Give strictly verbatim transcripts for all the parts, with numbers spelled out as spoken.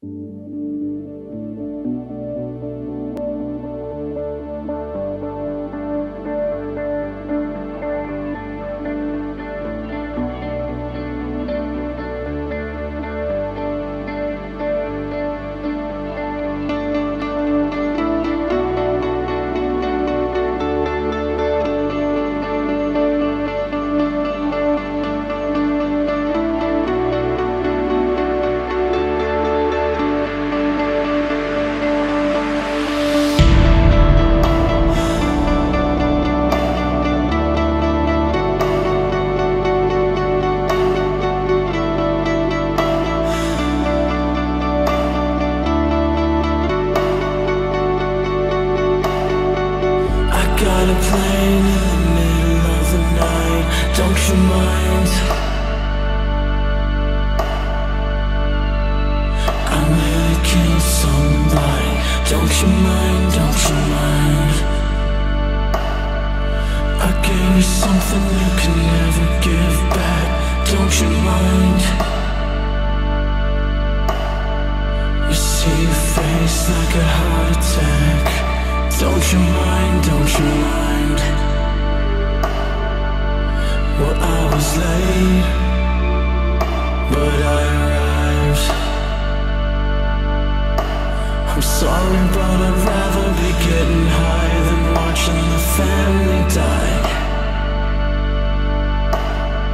Got a plane in the middle of the night, don't you mind? I nearly killed somebody, don't you mind, don't you mind? I gave you something you can never give back, don't you mind? You see your face like a heart attack, don't you mind, don't you mind? Well, I was late, but I arrived. I'm sorry, but I'd rather be getting high than watching the family die.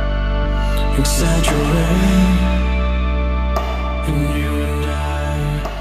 Exaggerate, and you and I